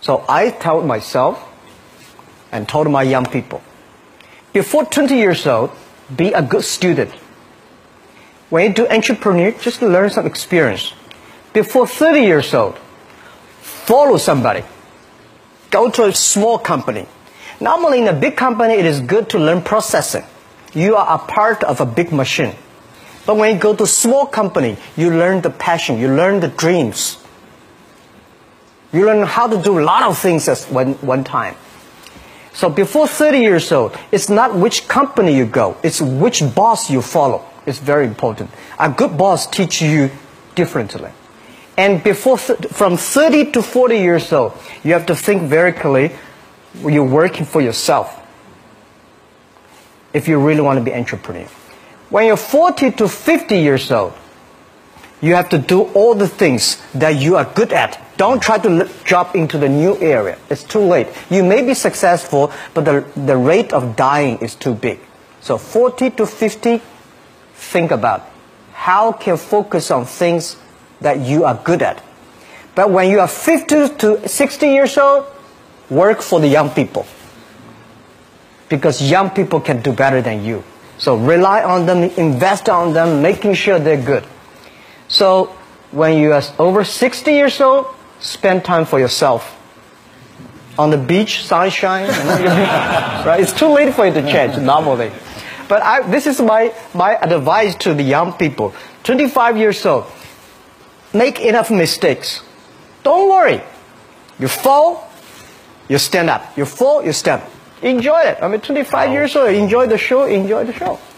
So I told myself and told my young people, before 20 years old, be a good student. When you do entrepreneur, just learn some experience. Before 30 years old, follow somebody. Go to a small company. Normally in a big company, it is good to learn processing. You are a part of a big machine. But when you go to a small company, you learn the passion, you learn the dreams. You learn how to do a lot of things at one time. So before 30 years old, it's not which company you go, it's which boss you follow. It's very important. A good boss teaches you differently. And from 30 to 40 years old, you have to think very clearly, you're working for yourself if you really want to be an entrepreneur. When you're 40 to 50 years old, you have to do all the things that you are good at. Don't try to jump into the new area. It's too late. You may be successful, but the rate of dying is too big. So 40 to 50, think about how can you focus on things that you are good at. But when you are 50 to 60 years old, work for the young people. Because young people can do better than you. So rely on them, invest on them, making sure they're good. So when you are over 60 years old, spend time for yourself. On the beach, sunshine, right? It's too late for you to change normally. But this is my advice to the young people. 25 years old, make enough mistakes. Don't worry. You fall, you stand up. You fall, you stand up. Enjoy it. I mean, 25 years old, enjoy the show, enjoy the show.